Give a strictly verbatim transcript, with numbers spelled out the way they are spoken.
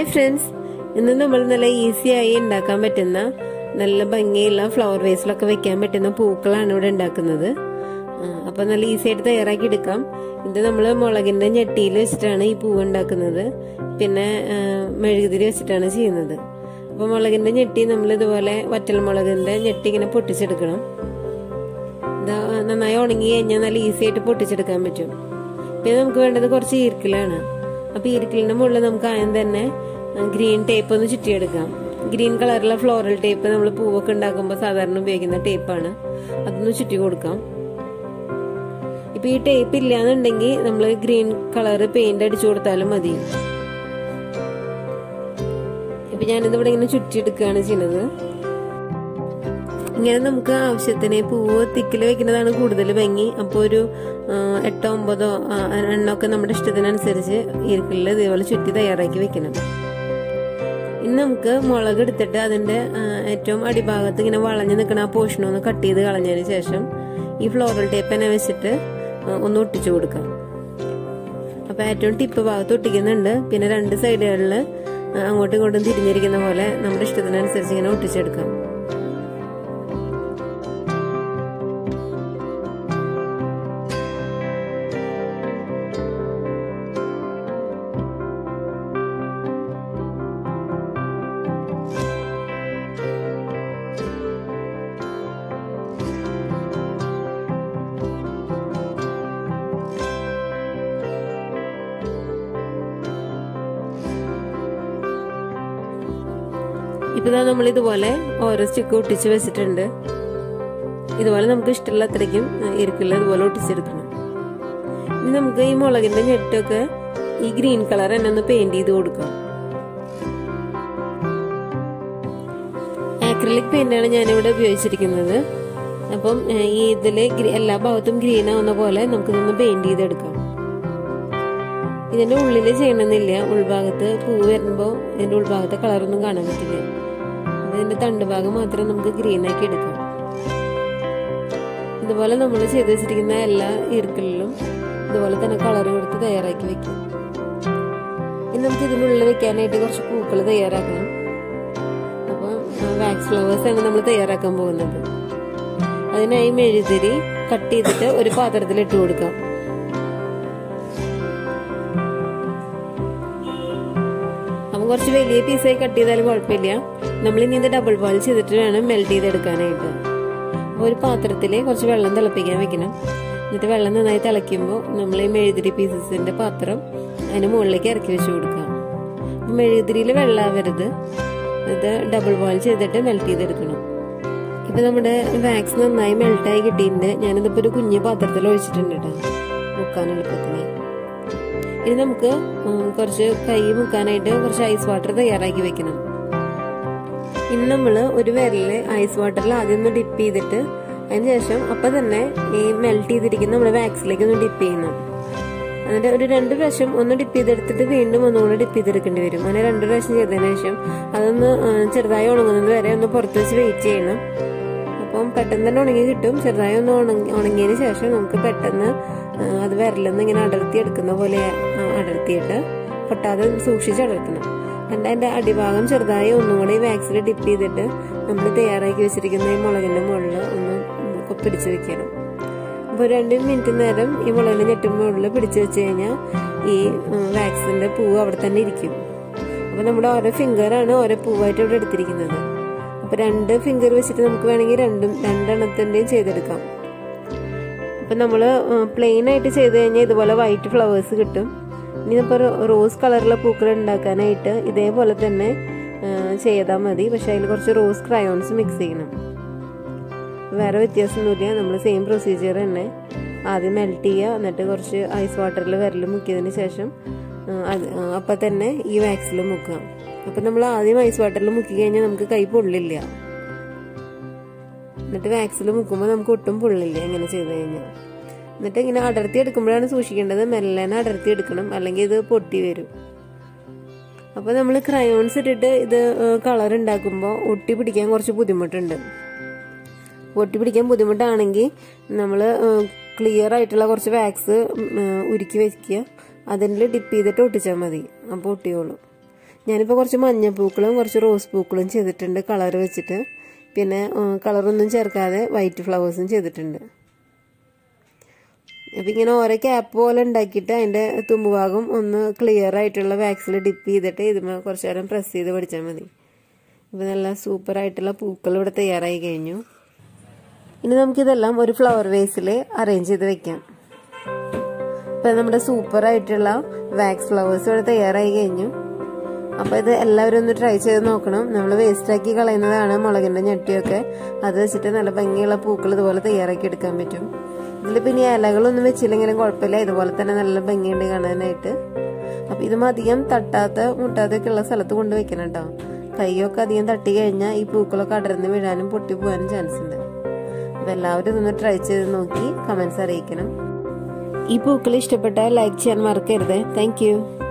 Hi friends, ഇന്ന് നമ്മൾ നല്ല ഈസി ആയി ഉണ്ടാക്കാൻ പറ്റുന്ന നല്ല ഭംഗിയുള്ള ഫ്ലവർ വേസിലൊക്കെ വെക്കാൻ പറ്റുന്ന പൂക്കളാണ് ഇവിടെ ഉണ്ടാക്കുന്നത്. അപ്പൊ നല്ല ഈസി ആയിട്ട് തയ്യാറാക്കി എടുക്കാം. ഇത് നമ്മൾ മുളകിന്റെ ഞെട്ടിയിൽ വെച്ചിട്ടാണ് ഈ പൂവ് ഉണ്ടാക്കുന്നത്. പിന്നെ മെഴുകുതിരി വെച്ചിട്ടാണ് ചെയ്യുന്നത്. അപ്പൊ മുളകിന്റെ ഞെട്ടി നമ്മൾ ഇതുപോലെ വറ്റൽ മുളകിന്റെ ഞെട്ടി ഇങ്ങനെ പൊട്ടിച്ചെടുക്കണം. നന്നായി ഉണങ്ങി കഴിഞ്ഞാൽ നല്ല ഈസി ആയിട്ട് പൊട്ടിച്ചെടുക്കാൻ പറ്റും. പിന്നെ നമുക്ക് വേണ്ടത് കുറച്ച് ഈർക്കിലാണ്. അപ്പൊ ഈർക്കിലിന്റെ മുകളിൽ നമുക്ക് ആദ്യം തന്നെ ഗ്രീൻ ടേപ്പ് ഒന്ന് ചുറ്റിയെടുക്കാം. ഗ്രീൻ കളറുള്ള ഫ്ലോറൽ ടേപ്പ് നമ്മൾ പൂവൊക്കെ ഉണ്ടാക്കുമ്പോൾ സാധാരണ ഉപയോഗിക്കുന്ന ടേപ്പാണ്. അതൊന്ന് ചുറ്റി കൊടുക്കാം. ഇപ്പൊ ഈ ടേപ്പ് ഇല്ലാന്നുണ്ടെങ്കിൽ നമ്മൾ ഗ്രീൻ കളർ പെയിന്റ് അടിച്ചു കൊടുത്താലും മതി. ഇപ്പൊ ഞാനിതിവിടെ ഇങ്ങനെ ചുറ്റിയെടുക്കുകയാണ് ചെയ്യുന്നത്. ഇങ്ങനെ നമുക്ക് ആവശ്യത്തിന് പൂവ് തിക്കില് വെക്കുന്നതാണ് കൂടുതൽ ഭംഗി. അപ്പോൾ ഒരു എട്ടോ ഒമ്പതോ എണ്ണമൊക്കെ നമ്മുടെ ഇഷ്ടത്തിനനുസരിച്ച് ഈർക്കിളിൽ ഇതേപോലെ ചുറ്റി തയ്യാറാക്കി വെക്കണം. ഇനി നമുക്ക് മുളക് എടുത്തിട്ട് അതിന്റെ ഏറ്റവും അടിഭാഗത്ത് ഇങ്ങനെ വളഞ്ഞു നിൽക്കുന്ന ആ പോർഷൻ ഒന്ന് കട്ട് ചെയ്ത് കളഞ്ഞതിന് ശേഷം ഈ ഫ്ലോറൽ ടേപ്പ് തന്നെ വെച്ചിട്ട് ഒന്ന് ഒട്ടിച്ചു കൊടുക്കാം. അപ്പൊ ഏറ്റവും ടിപ്പ് ഭാഗത്ത് ഒട്ടിക്കുന്നുണ്ട്. പിന്നെ രണ്ട് സൈഡുകളിൽ അങ്ങോട്ടും ഇങ്ങോട്ടും തിരിഞ്ഞിരിക്കുന്ന പോലെ നമ്മുടെ ഇഷ്ടത്തിനനുസരിച്ച് ഇങ്ങനെ ഒട്ടിച്ചെടുക്കാം. ഇപ്പൊ നമ്മൾ ഇതുപോലെ ഓരോ സ്റ്റിക്ക് ഒട്ടിച്ച് വെച്ചിട്ടുണ്ട്. ഇതുപോലെ നമുക്ക് ഇഷ്ടമുള്ള അത്രയ്ക്കും ഇരിക്കില്ല ഇതുപോലെ ഒട്ടിച്ചെടുക്കണം. ഇനി നമുക്ക് ഈ മുളകിന്റെ ഞെട്ടൊക്കെ ഈ ഗ്രീൻ കളർ തന്നെ ഒന്ന് പെയിന്റ് ചെയ്ത് കൊടുക്കാം. ആക്രിലിക് പെയിന്റാണ് ഞാനിവിടെ ഉപയോഗിച്ചിരിക്കുന്നത്. അപ്പം ഈ ഇതില് എല്ലാ ഭാഗത്തും ഗ്രീൻ ആവുന്ന പോലെ നമുക്കിതൊന്ന് പെയിന്റ് ചെയ്തെടുക്കാം. ഇതിന്റെ ഉള്ളില് ചെയ്യണമെന്നില്ല. ഉൾഭാഗത്ത് പൂ വരുമ്പോ ഇതിന്റെ ഉൾഭാഗത്തെ കളറൊന്നും കാണാൻ പറ്റില്ല. ഇതിന്റെ തണ്ട് ഭാഗം മാത്രം നമുക്ക് ഗ്രീൻ ആക്കി എടുക്കാം. ഇതുപോലെ നമ്മൾ ചെയ്ത് വെച്ചിരിക്കുന്ന എല്ലാ ഈർക്കിളിലും ഇതുപോലെ തന്നെ കളർ കൊടുത്ത് തയ്യാറാക്കി വെക്കാം. ഇനി നമുക്ക് ഇതിനുള്ളിൽ വെക്കാനായിട്ട് കുറച്ച് പൂക്കൾ തയ്യാറാക്കണം. അപ്പൊ വാക്സ് ഫ്ലവേഴ്സ് ആണ് നമ്മൾ തയ്യാറാക്കാൻ പോകുന്നത്. അതിനായി മെഴുകുതിരി കട്ട് ചെയ്തിട്ട് ഒരു പാത്രത്തിൽ ഇട്ട് കൊടുക്കാം. അപ്പം കുറച്ച് വലിയ പീസായി കട്ട് ചെയ്താലും കുഴപ്പമില്ല. നമ്മൾ ഇനി ഇത് ഡബിൾ ബോയിൽ ചെയ്തിട്ട് വേണം മെൽറ്റ് ചെയ്തെടുക്കാനായിട്ട്. അപ്പോൾ ഒരു പാത്രത്തില് കുറച്ച് വെള്ളം തിളപ്പിക്കാൻ വെക്കണം. എന്നിട്ട് വെള്ളം നന്നായി തിളയ്ക്കുമ്പോൾ നമ്മൾ ഈ മെഴുകുതിരി പീസസിന്റെ പാത്രം അതിന് മുകളിലേക്ക് ഇറക്കി വെച്ച് കൊടുക്കാം. അപ്പം മെഴുകുതിരിയിൽ വെള്ളമാവരുത്. ഇത് ഡബിൾ ബോയിൽ ചെയ്തിട്ട് മെൽറ്റ് ചെയ്തെടുക്കണം. ഇപ്പൊ നമ്മുടെ വാക്സ് നന്നായി മെൽറ്റായി കിട്ടിയിട്ടുണ്ട്. ഞാനിതിപ്പോ ഒരു കുഞ്ഞു പാത്രത്തിൽ ഒഴിച്ചിട്ടുണ്ട് കേട്ടോ, മുക്കാൻ എളുപ്പത്തിന്. ഇനി നമുക്ക് കുറച്ച് കൈ മുക്കാനായിട്ട് കുറച്ച് ഐസ് വാട്ടർ തയ്യാറാക്കി വെക്കണം. ഇനി നമ്മള് ഒരു വിരല് ഐസ് വാട്ടറിൽ ആദ്യം ഒന്ന് ഡിപ്പ് ചെയ്തിട്ട് അതിനുശേഷം അപ്പൊ തന്നെ ഈ മെൽറ്റ് ചെയ്തിരിക്കുന്ന നമ്മുടെ വാക്സിലേക്ക് ഒന്ന് ഡിപ്പ് ചെയ്യണം. എന്നിട്ട് ഒരു രണ്ട് പ്രാവശ്യം ഒന്ന് ഡിപ്പ് ചെയ്തെടുത്തിട്ട് വീണ്ടും ഒന്നുകൂടെ ഡിപ്പ് ചെയ്തെടുക്കേണ്ടി വരും. അങ്ങനെ രണ്ട് പ്രാവശ്യം ചെയ്തതിനു ശേഷം അതൊന്ന് ചെറുതായി ഉണങ്ങുന്നത് വരെ ഒന്ന് പുറത്ത് വെച്ച് വെയിറ്റ് ചെയ്യണം. അപ്പം പെട്ടെന്ന് തന്നെ ഉണങ്ങി കിട്ടും. ചെറുതായി ഒന്ന് ഉണങ്ങി ഉണങ്ങിയതിന് ശേഷം നമുക്ക് പെട്ടെന്ന് അത് വിരലെന്ന് ഇങ്ങനെ അടർത്തി എടുക്കുന്ന പോലെ അടർത്തിയിട്ട് പൊട്ടാതെ സൂക്ഷിച്ച് അടർത്തണം. എന്നിട്ട് അതിന്റെ അടിഭാഗം ചെറുതായി ഒന്നും കൂടെ ഈ വാക്സിൽ ഡിപ്പ് ചെയ്തിട്ട് നമ്മൾ തയ്യാറാക്കി വെച്ചിരിക്കുന്ന ഈ മുളകിന്റെ മുകളിൽ ഒന്ന് പിടിച്ചു വെക്കണം. അപ്പൊ രണ്ട് മിനിറ്റ് നേരം ഈ മുളകിന്റെ ഞെട്ടിന് മുകളിൽ പിടിച്ചു വെച്ച് കഴിഞ്ഞാൽ ഈ വാക്സിന്റെ പൂവ് അവിടെ തന്നെ ഇരിക്കും. അപ്പൊ നമ്മുടെ ഓരോ ഫിംഗറാണ് ഓരോ പൂവായിട്ട് ഇവിടെ എടുത്തിരിക്കുന്നത്. അപ്പൊ രണ്ട് ഫിംഗർ വെച്ചിട്ട് നമുക്ക് വേണമെങ്കിൽ രണ്ടും രണ്ടെണ്ണത്തിന്റെയും ചെയ്തെടുക്കാം. അപ്പൊ നമ്മള് പ്ലെയിൻ ആയിട്ട് ചെയ്ത് കഴിഞ്ഞാൽ ഇതുപോലെ വൈറ്റ് ഫ്ലവേഴ്സ് കിട്ടും. ഇനി ഇപ്പോൾ റോസ് കളറുള്ള പൂക്കൾ ഉണ്ടാക്കാനായിട്ട് ഇതേപോലെ തന്നെ ചെയ്താൽ മതി. പക്ഷെ അതിൽ കുറച്ച് റോസ് ക്രയോൺസ് മിക്സ് ചെയ്യണം. വേറെ വ്യത്യാസമൊന്നുമില്ല. നമ്മൾ സെയിം പ്രൊസീജിയർ തന്നെ ആദ്യം മെൽറ്റ് ചെയ്യുക. എന്നിട്ട് കുറച്ച് ഐസ് വാട്ടറിൽ വിരൽ മുക്കിയതിന് ശേഷം അപ്പം തന്നെ ഈ വാക്സിൽ മുക്കുക. അപ്പം നമ്മൾ ആദ്യം ഐസ് വാട്ടറിൽ മുക്കി കഴിഞ്ഞാൽ നമുക്ക് കൈ പൊള്ളില്ല. എന്നിട്ട് വാക്സിൽ മുക്കുമ്പോൾ നമുക്ക് ഒട്ടും പൊള്ളില്ല ഇങ്ങനെ ചെയ്ത് കഴിഞ്ഞാൽ. എന്നിട്ട് ഇങ്ങനെ അടർത്തി എടുക്കുമ്പോഴാണ് സൂക്ഷിക്കേണ്ടത്. മെല്ലനെ അടർത്തി എടുക്കണം, അല്ലെങ്കിൽ ഇത് പൊട്ടി വരും. അപ്പൊ നമ്മൾ ക്രയോൺസ് ഇട്ടിട്ട് ഇത് കളർ ഉണ്ടാക്കുമ്പോൾ ഒട്ടി പിടിക്കാൻ കുറച്ച് ബുദ്ധിമുട്ടുണ്ട്. ഒട്ടി പിടിക്കാൻ ബുദ്ധിമുട്ടാണെങ്കിൽ നമ്മൾ ക്ലിയർ ആയിട്ടുള്ള കുറച്ച് വാക്സ് ഉരുക്കി വെക്കുക. അതിൽ ഡിപ്പ് ചെയ്തിട്ട് ഒട്ടിച്ചാൽ മതി. അപ്പോൾ ഒട്ടിയോളൂ. ഞാനിപ്പോൾ കുറച്ച് മഞ്ഞപ്പൂക്കളും കുറച്ച് റോസ് പൂക്കളും ചെയ്തിട്ടുണ്ട് കളർ വെച്ചിട്ട്. പിന്നെ കളറൊന്നും ചേർക്കാതെ വൈറ്റ് ഫ്ലവേഴ്സും ചെയ്തിട്ടുണ്ട്. അപ്പം ഇങ്ങനെ ഓരോ ക്യാപ്പ് പോലെ ഉണ്ടാക്കിയിട്ട് അതിൻ്റെ തുമ്പുഭാഗം ഒന്ന് ക്ലിയർ ആയിട്ടുള്ള വാക്സിൽ ഡിപ്പ് ചെയ്തിട്ട് ഇതുമേ കുറച്ച് നേരം പ്രസ് ചെയ്ത് പഠിച്ചാൽ മതി. അപ്പോൾ നല്ല സൂപ്പറായിട്ടുള്ള പൂക്കൾ ഇവിടെ തയ്യാറായി കഴിഞ്ഞു. ഇനി നമുക്കിതെല്ലാം ഒരു ഫ്ലവർ വേസിൽ അറേഞ്ച് ചെയ്ത് വെക്കാം. ഇപ്പം നമ്മുടെ സൂപ്പറായിട്ടുള്ള വാക്സ് ഫ്ലവേഴ്സ് ഇവിടെ തയ്യാറായി കഴിഞ്ഞു. അപ്പോൾ ഇത് എല്ലാവരും ഒന്ന് ട്രൈ ചെയ്ത് നോക്കണം. നമ്മൾ വേസ്റ്റാക്കി കളയുന്നതാണ് മുളകിൻ്റെ ഞെട്ടിയൊക്കെ. അത് വെച്ചിട്ട് നല്ല ഭംഗിയുള്ള പൂക്കൾ ഇതുപോലെ തയ്യാറാക്കി എടുക്കാൻ പറ്റും. ഇതിൽ പിന്നെ ഇലകളൊന്നും വെച്ചില്ലെങ്കിലും കുഴപ്പമില്ല, ഇതുപോലെ തന്നെ നല്ല ഭംഗിയുണ്ട് കാണാനായിട്ട്. അപ്പം ഇതും അധികം തട്ടാത്ത മുട്ടാത്തൊക്കെ ഉള്ള സ്ഥലത്ത് കൊണ്ട് വെക്കണം കേട്ടോ. കൈയൊക്കെ അധികം തട്ടി കഴിഞ്ഞാൽ ഈ പൂക്കളൊക്കെ അടർന്ന് വീഴാനും പൊട്ടി പോകാനും ചാൻസ് ഉണ്ട്. അപ്പം എല്ലാവരും ഇതൊന്ന് ട്രൈ ചെയ്ത് നോക്കി കമൻസ് അറിയിക്കണം. ഈ പൂക്കൾ ഇഷ്ടപ്പെട്ടാൽ ലൈക്ക് ചെയ്യാൻ മറക്കരുത്. Thank U.